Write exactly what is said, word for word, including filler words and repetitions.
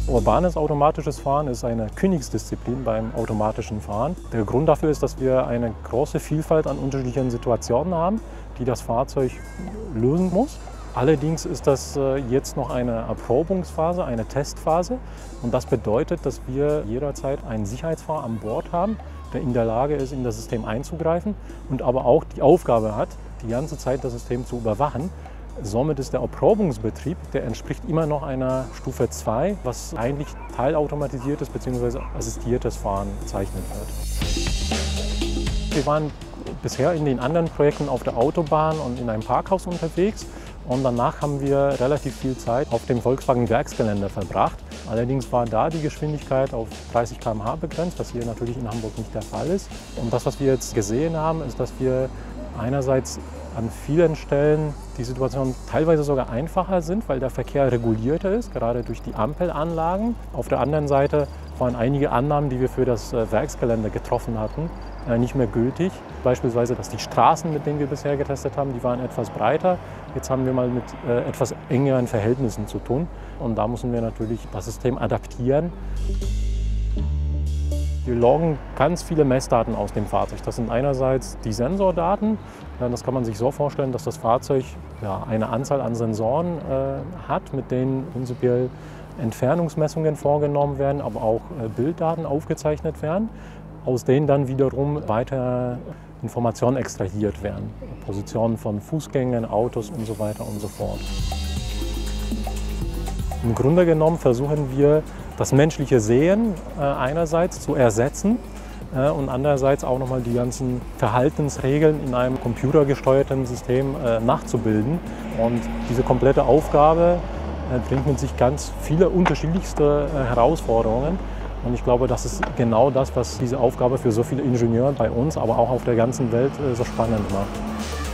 Urbanes automatisches Fahren ist eine Königsdisziplin beim automatischen Fahren. Der Grund dafür ist, dass wir eine große Vielfalt an unterschiedlichen Situationen haben, die das Fahrzeug lösen muss. Allerdings ist das jetzt noch eine Erprobungsphase, eine Testphase. Und das bedeutet, dass wir jederzeit einen Sicherheitsfahrer an Bord haben, der in der Lage ist, in das System einzugreifen und aber auch die Aufgabe hat, die ganze Zeit das System zu überwachen. Somit ist der Erprobungsbetrieb, der entspricht immer noch einer Stufe zwei, was eigentlich teilautomatisiertes bzw. assistiertes Fahren bezeichnet wird. Wir waren bisher in den anderen Projekten auf der Autobahn und in einem Parkhaus unterwegs und danach haben wir relativ viel Zeit auf dem Volkswagen Werksgelände verbracht. Allerdings war da die Geschwindigkeit auf dreißig Kilometer pro Stunde begrenzt, was hier natürlich in Hamburg nicht der Fall ist. Und das, was wir jetzt gesehen haben, ist, dass wir einerseits an vielen Stellen die Situation teilweise sogar einfacher sind, weil der Verkehr regulierter ist, gerade durch die Ampelanlagen. Auf der anderen Seite waren einige Annahmen, die wir für das Werksgelände getroffen hatten, nicht mehr gültig. Beispielsweise, dass die Straßen, mit denen wir bisher getestet haben, die waren etwas breiter. Jetzt haben wir mal mit äh, etwas engeren Verhältnissen zu tun. Und da müssen wir natürlich das System adaptieren. Wir loggen ganz viele Messdaten aus dem Fahrzeug. Das sind einerseits die Sensordaten. Das kann man sich so vorstellen, dass das Fahrzeug ja, eine Anzahl an Sensoren äh, hat, mit denen prinzipiell Entfernungsmessungen vorgenommen werden, aber auch äh, Bilddaten aufgezeichnet werden, aus denen dann wiederum weitere Informationen extrahiert werden. Positionen von Fußgängern, Autos und so weiter und so fort. Im Grunde genommen versuchen wir, das menschliche Sehen äh, einerseits zu ersetzen äh, und andererseits auch nochmal die ganzen Verhaltensregeln in einem computergesteuerten System äh, nachzubilden. Und diese komplette Aufgabe äh, bringt mit sich ganz viele unterschiedlichste äh, Herausforderungen. Und ich glaube, das ist genau das, was diese Aufgabe für so viele Ingenieure bei uns, aber auch auf der ganzen Welt äh, so spannend macht.